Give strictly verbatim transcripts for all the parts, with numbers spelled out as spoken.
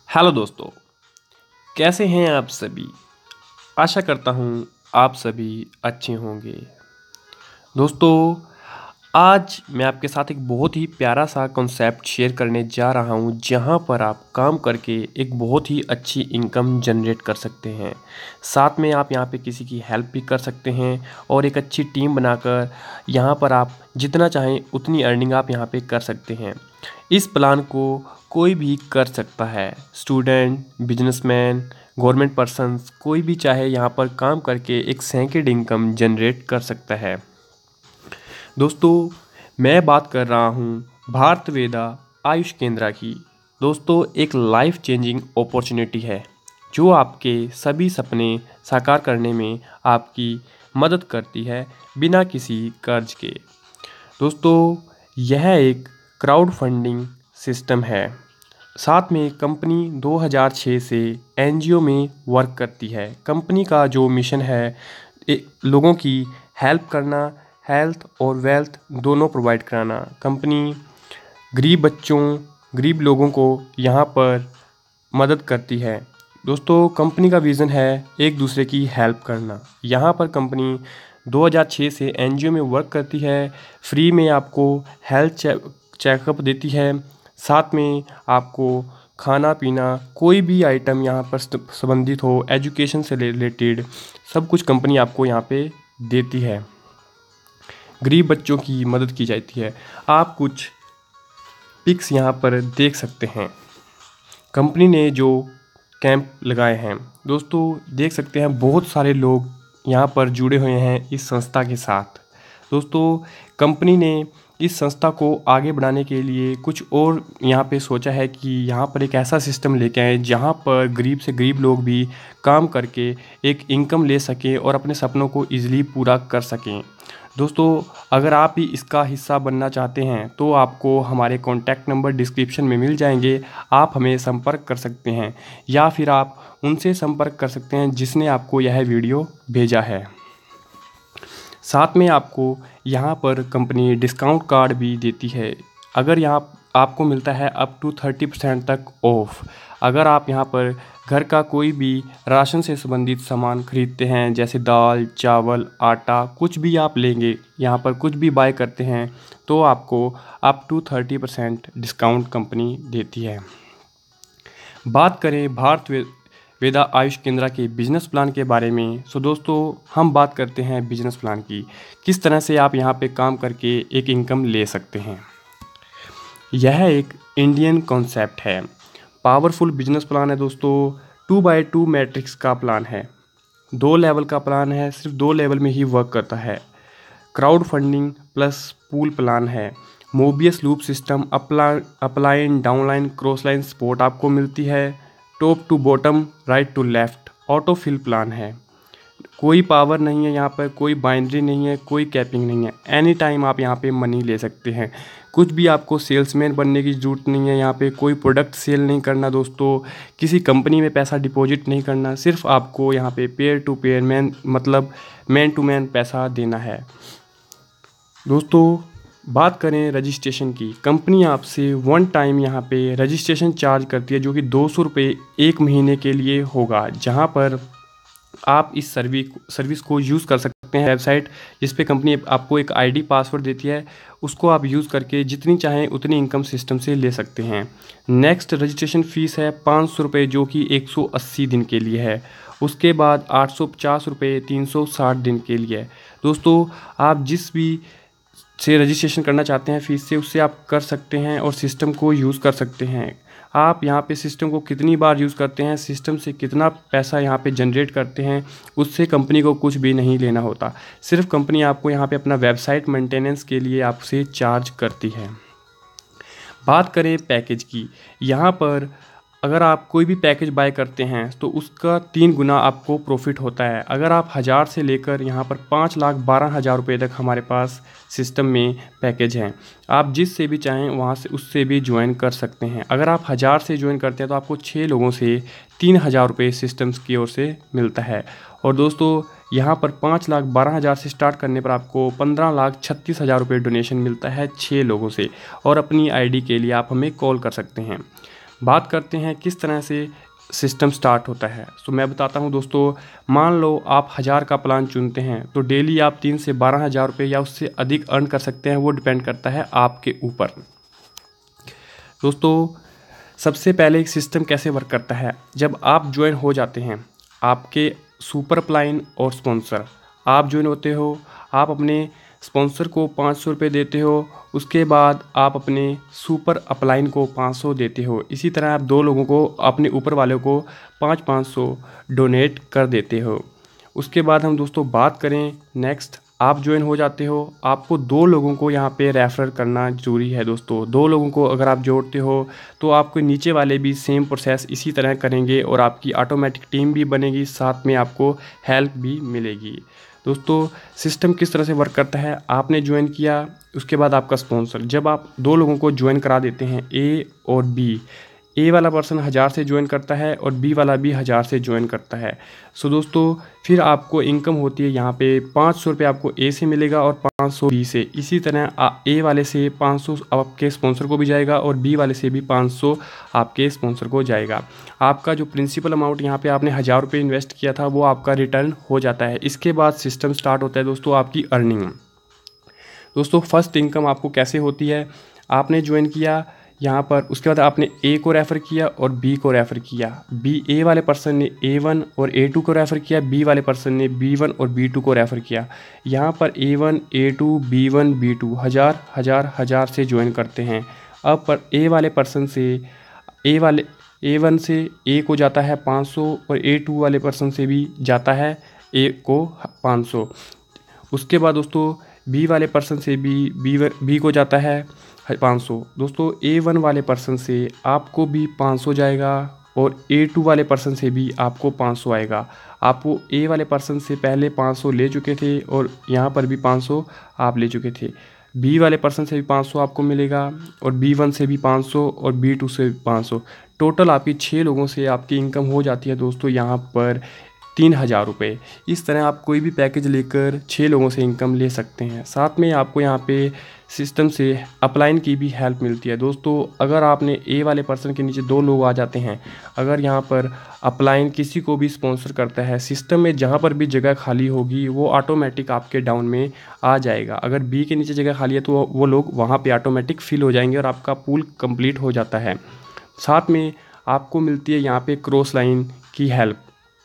Hello दोस्तों, कैसे हैं आप सभी। आशा करता हूँ आप सभी अच्छे होंगे। दोस्तों, आज मैं आपके साथ एक बहुत ही प्यारा सा कॉन्सेप्ट शेयर करने जा रहा हूँ, जहाँ पर आप काम करके एक बहुत ही अच्छी इनकम जनरेट कर सकते हैं। साथ में आप यहाँ पे किसी की हेल्प भी कर सकते हैं और एक अच्छी टीम बनाकर यहाँ पर आप जितना चाहें उतनी अर्निंग आप यहाँ पे कर सकते हैं। इस प्लान को कोई भी कर सकता है, स्टूडेंट, बिजनेसमैन, गवर्नमेंट पर्सन्स, कोई भी चाहे यहाँ पर काम करके एक सैकड़ इनकम जनरेट कर सकता है। दोस्तों, मैं बात कर रहा हूँ भारत वेदा आयुष केंद्रा की। दोस्तों, एक लाइफ चेंजिंग अपॉर्चुनिटी है जो आपके सभी सपने साकार करने में आपकी मदद करती है बिना किसी कर्ज के। दोस्तों, यह एक क्राउड फंडिंग सिस्टम है। साथ में कंपनी दो हज़ार छह से एनजीओ में वर्क करती है। कंपनी का जो मिशन है, लोगों की हेल्प करना, हेल्थ और वेल्थ दोनों प्रोवाइड कराना। कंपनी गरीब बच्चों, गरीब लोगों को यहाँ पर मदद करती है। दोस्तों, कंपनी का विज़न है एक दूसरे की हेल्प करना। यहाँ पर कंपनी दो हज़ार छह से एनजीओ में वर्क करती है, फ्री में आपको हेल्थ चेकअप देती है, साथ में आपको खाना पीना कोई भी आइटम यहाँ पर संबंधित हो, एजुकेशन से रिलेटेड सब कुछ कंपनी आपको यहाँ पे देती है। गरीब बच्चों की मदद की जाती है। आप कुछ पिक्स यहाँ पर देख सकते हैं, कंपनी ने जो कैंप लगाए हैं। दोस्तों, देख सकते हैं बहुत सारे लोग यहाँ पर जुड़े हुए हैं इस संस्था के साथ। दोस्तों, कंपनी ने इस संस्था को आगे बढ़ाने के लिए कुछ और यहाँ पे सोचा है कि यहाँ पर एक ऐसा सिस्टम लेके आए जहाँ पर गरीब से गरीब लोग भी काम करके एक इनकम ले सकें और अपने सपनों को ईज़िली पूरा कर सकें। दोस्तों, अगर आप भी इसका हिस्सा बनना चाहते हैं तो आपको हमारे कॉन्टैक्ट नंबर डिस्क्रिप्शन में मिल जाएंगे। आप हमें संपर्क कर सकते हैं या फिर आप उनसे संपर्क कर सकते हैं जिसने आपको यह वीडियो भेजा है। साथ में आपको यहाँ पर कंपनी डिस्काउंट कार्ड भी देती है। अगर यहाँ आपको मिलता है अप टू थर्टी परसेंट तक ऑफ। अगर आप यहाँ पर घर का कोई भी राशन से संबंधित सामान खरीदते हैं, जैसे दाल, चावल, आटा, कुछ भी आप लेंगे, यहाँ पर कुछ भी बाय करते हैं तो आपको up to thirty percent discount company देती है। बात करें भारत वेदा आयुष केंद्रा के बिजनेस प्लान के बारे में, सो दोस्तों हम बात करते हैं बिजनेस प्लान की, किस तरह से आप यहाँ पे काम करके एक इनकम ले सकते हैं। यह एक इंडियन कॉन्सेप्ट है, पावरफुल बिजनेस प्लान है। दोस्तों, टू बाई टू मैट्रिक्स का प्लान है, दो लेवल का प्लान है, सिर्फ दो लेवल में ही वर्क करता है। Crowd funding plus pool plan है। Mobius loop system, upline upline downline crossline support आपको मिलती है। Top to bottom, right to left auto fill plan है। कोई पावर नहीं है यहाँ पर, कोई बाइंड्री नहीं है, कोई कैपिंग नहीं है। एनी टाइम आप यहाँ पे मनी ले सकते हैं। कुछ भी आपको सेल्समैन बनने की ज़रूरत नहीं है। यहाँ पे कोई प्रोडक्ट सेल नहीं करना दोस्तों, किसी कंपनी में पैसा डिपॉजिट नहीं करना, सिर्फ आपको यहाँ पे पेयर टू पेयर मैन मतलब मैन टू मैन पैसा देना है। दोस्तों, बात करें रजिस्ट्रेशन की, कंपनी आपसे वन टाइम यहाँ पे रजिस्ट्रेशन चार्ज करती है जो कि दो सौ रुपये एक महीने के लिए होगा, जहाँ पर आप इस सर्विस सर्विस को यूज़ कर सकते हैं। वेबसाइट जिस पे कंपनी आपको एक आईडी पासवर्ड देती है, उसको आप यूज़ करके जितनी चाहें उतनी इनकम सिस्टम से ले सकते हैं। नेक्स्ट रजिस्ट्रेशन फ़ीस है पाँच सौ रुपये जो कि एक सौ अस्सी दिन के लिए है। उसके बाद आठ सौ पचास रुपये तीन सौ साठ दिन के लिए है। दोस्तों, आप जिस भी से रजिस्ट्रेशन करना चाहते हैं फ़ीस से, उससे आप कर सकते हैं और सिस्टम को यूज़ कर सकते हैं। आप यहाँ पे सिस्टम को कितनी बार यूज़ करते हैं, सिस्टम से कितना पैसा यहाँ पे जनरेट करते हैं, उससे कंपनी को कुछ भी नहीं लेना होता। सिर्फ कंपनी आपको यहाँ पे अपना वेबसाइट मेंटेनेंस के लिए आपसे चार्ज करती है। बात करें पैकेज की, यहाँ पर अगर आप कोई भी पैकेज बाय करते हैं तो उसका तीन गुना आपको प्रॉफिट होता है। अगर आप हज़ार से लेकर यहाँ पर पाँच लाख बारह हज़ार रुपये तक हमारे पास सिस्टम में पैकेज हैं। आप जिससे भी चाहें वहाँ से उससे भी ज्वाइन कर सकते हैं। अगर आप हज़ार से ज्वाइन करते हैं तो आपको छः लोगों से तीन हज़ार रुपये सिस्टम्स की ओर से मिलता है। और दोस्तों, यहाँ पर पाँच लाख बारह हज़ार से स्टार्ट करने पर आपको पंद्रह लाख छत्तीस हज़ार रुपये डोनेशन मिलता है छः लोगों से। और अपनी आईडी के लिए आप हमें कॉल कर सकते हैं। बात करते हैं किस तरह से सिस्टम स्टार्ट होता है। तो मैं बताता हूं दोस्तों, मान लो आप हज़ार का प्लान चुनते हैं तो डेली आप तीन से बारह हज़ार रुपये या उससे अधिक अर्न कर सकते हैं, वो डिपेंड करता है आपके ऊपर। दोस्तों सबसे पहले एक सिस्टम कैसे वर्क करता है, जब आप ज्वाइन हो जाते हैं, आपके सुपर अपलाइन और स्पॉन्सर, आप ज्वाइन होते हो, आप अपने स्पॉन्सर को पाँच सौ रुपये देते हो, उसके बाद आप अपने सुपर अपलाइन को पाँच सौ देते हो। इसी तरह आप दो लोगों को, अपने ऊपर वालों को पाँच पाँच सौ डोनेट कर देते हो। उसके बाद हम दोस्तों बात करें नेक्स्ट, आप ज्वाइन हो जाते हो, आपको दो लोगों को यहाँ पे रेफर करना ज़रूरी है। दोस्तों दो लोगों को अगर आप जोड़ते हो तो आपके नीचे वाले भी सेम प्रोसेस इसी तरह करेंगे और आपकी ऑटोमेटिक टीम भी बनेगी, साथ में आपको हेल्प भी मिलेगी। दोस्तों सिस्टम किस तरह से वर्क करता है, आपने ज्वाइन किया, उसके बाद आपका स्पॉन्सर, जब आप दो लोगों को ज्वाइन करा देते हैं, ए और बी, ए वाला पर्सन हज़ार से ज्वाइन करता है और बी वाला भी हज़ार से ज्वाइन करता है। सो दोस्तों फिर आपको इनकम होती है यहाँ पे पाँच सौ रुपये आपको ए से मिलेगा और पाँच सौ बी से। इसी तरह ए वाले से पाँच सौ आपके स्पॉन्सर को भी जाएगा और बी वाले से भी पाँच सौ आपके स्पॉन्सर को जाएगा। आपका जो प्रिंसिपल अमाउंट यहाँ पे आपने हज़ार रुपये इन्वेस्ट किया था वो आपका रिटर्न हो जाता है। इसके बाद सिस्टम स्टार्ट होता है दोस्तों आपकी अर्निंग। दोस्तों फर्स्ट इनकम आपको कैसे होती है, आपने ज्वाइन किया यहाँ पर, उसके बाद आपने ए को रेफ़र किया और बी को रेफ़र किया, बी ए वाले पर्सन ने ए वन और ए टू को रेफ़र किया, बी वाले पर्सन ने बी वन और बी टू को रेफ़र किया। यहाँ पर A one A two B one B two हज़ार हज़ार हज़ार से ज्वाइन करते हैं। अब पर ए वाले पर्सन से ए वाले ए वन से ए को जाता है पाँच सौ और ए टू वाले पर्सन से भी जाता है ए को पाँच सौ। उसके बाद दोस्तों बी वाले पर्सन से भी बी बी को जाता है पाँच सौ। दोस्तों ए वन वाले पर्सन से आपको भी पाँच सौ जाएगा और ए टू वाले पर्सन से भी आपको पाँच सौ आएगा। आपको ए वाले पर्सन से पहले पाँच सौ ले चुके थे और यहाँ पर भी पाँच सौ आप ले चुके थे। बी वाले पर्सन से भी पाँच सौ आपको मिलेगा और बी वन से भी पाँच सौ और बी टू से भी पाँच सौ। टोटल आपकी छः लोगों से आपकी इनकम हो जाती है दोस्तों यहाँ पर तीन हज़ार रुपये। इस तरह आप कोई भी पैकेज लेकर छः लोगों से इनकम ले सकते हैं। साथ में आपको यहाँ पे सिस्टम से अपलाइन की भी हेल्प मिलती है। दोस्तों अगर आपने ए वाले पर्सन के नीचे दो लोग आ जाते हैं, अगर यहाँ पर अपलाइन किसी को भी स्पॉन्सर करता है, सिस्टम में जहाँ पर भी जगह खाली होगी वो ऑटोमेटिक आपके डाउन में आ जाएगा। अगर बी के नीचे जगह खाली है तो वो लोग वहाँ पे ऑटोमेटिक फिल हो जाएंगे और आपका पूल कंप्लीट हो जाता है। साथ में आपको मिलती है यहाँ पे क्रॉस लाइन की हेल्प।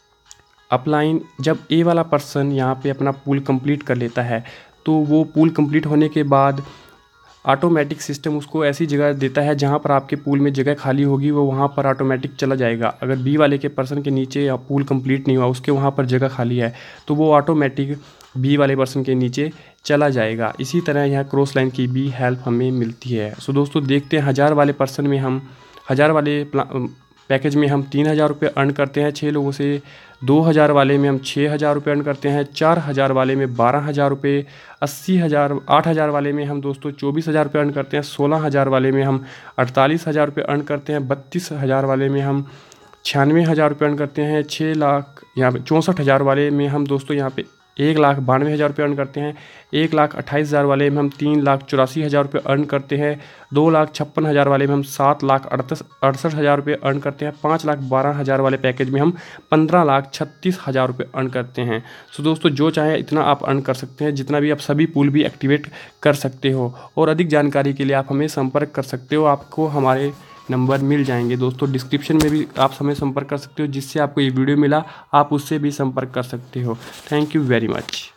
अपलाइन जब ए वाला पर्सन यहाँ पे अपना पूल कंप्लीट कर लेता है तो वो पूल कंप्लीट होने के बाद ऑटोमेटिक सिस्टम उसको ऐसी जगह देता है जहाँ पर आपके पूल में जगह खाली होगी, वो वहाँ पर ऑटोमेटिक चला जाएगा। अगर बी वाले के पर्सन के नीचे या पूल कंप्लीट नहीं हुआ, उसके वहाँ पर जगह खाली है, तो वो ऑटोमेटिक बी वाले पर्सन के नीचे चला जाएगा। इसी तरह यहाँ क्रॉस लाइन की भी हेल्प हमें मिलती है। सो दोस्तों देखते हैं हज़ार वाले पर्सन में हम हज़ार वाले पैकेज में हम तीन हज़ार रुपये अर्न करते हैं छः लोगों से, दो हज़ार वाले में हम छः हज़ार रुपये अर्न करते हैं, चार हज़ार वाले में बारह हज़ार रुपये, अस्सी हज़ार आठ हज़ार वाले में हम दोस्तों चौबीस हज़ार रुपये अर्न करते हैं, सोलह हज़ार वाले में हम अड़तालीस हज़ार रुपये अर्न करते हैं, बत्तीस हज़ार वाले में हम छियानवे हज़ार रुपये अर्न करते हैं, छः लाख यहाँ पे चौंसठ हज़ार वाले में हम दोस्तों यहाँ पे एक लाख बानवे हज़ार रुपये अर्न करते हैं, एक लाख अट्ठाईस हज़ार वाले में हम तीन लाख चौरासी हज़ार रुपये अर्न करते हैं, दो लाख छप्पन हज़ार वाले में हम सात लाख अड़तीस अड़सठ हज़ार रुपये अर्न करते हैं, पाँच लाख बारह हज़ार वाले पैकेज में हम पंद्रह लाख छत्तीस हज़ार रुपये अर्न करते हैं। सो दोस्तों जो चाहे इतना आप अर्न कर सकते हैं, जितना भी आप सभी पूल भी एक्टिवेट कर सकते हो। और अधिक जानकारी के लिए आप हमें संपर्क कर सकते हो, आपको हमारे नंबर मिल जाएंगे दोस्तों, डिस्क्रिप्शन में भी आप हमें संपर्क कर सकते हो। जिससे आपको ये वीडियो मिला आप उससे भी संपर्क कर सकते हो। Thank you very much.